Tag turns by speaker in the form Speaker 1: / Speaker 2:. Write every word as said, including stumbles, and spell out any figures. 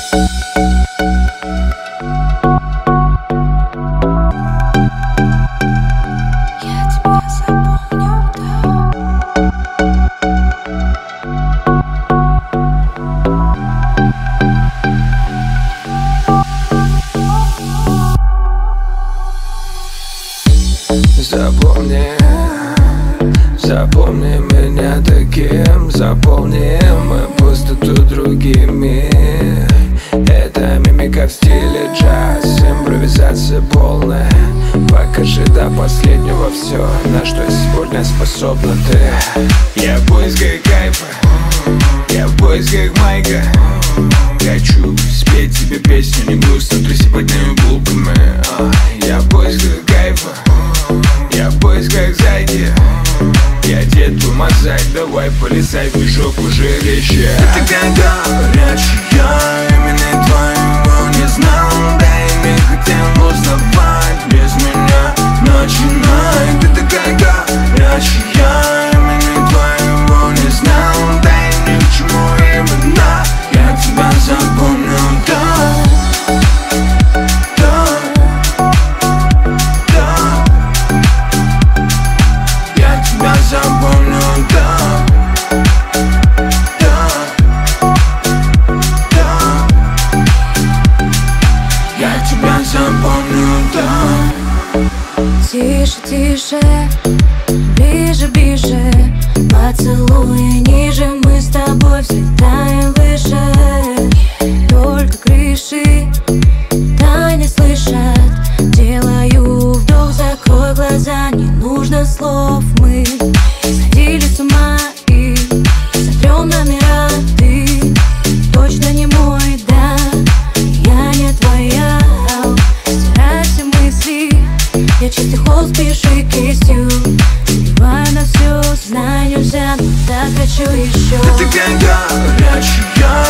Speaker 1: Запомни, запомни меня таким. Запомни, мы пустоту другими. Это мимика в стиле джаз, импровизация полная. Покажи до последнего все, на что сегодня способна ты. Я в поисках кайфа, я в поисках майка. Хочу спеть тебе песню, не грустно, тряси под ними булками. Я в поисках кайфа, я в поисках зайди. Я одет в мозаик, давай полезай в мешок пожирище. Ты такая горячая, именно твоего не знал. Да и не хотел узнавать, без меня начинай. Ты такая горячая, именно твоего не знал. Да и ни к чему именно я тебя запомнил, да. Запомню, да, да, да. Я тебя запомню, да.
Speaker 2: Тише, тише, ближе, ближе. Поцелуй ниже, мы с тобой взлетаем выше. Только крыши тайны слышат. Делаю вдох, закрой глаза, не нужно слов. Мы сходили с ума и сотрем номера. Ты точно не мой, да, я не твоя. Стирай все мысли, я чистый холст пиши кистью. Забиваю на все, знаю нельзя, но так хочу еще.
Speaker 1: Ты такая горячая,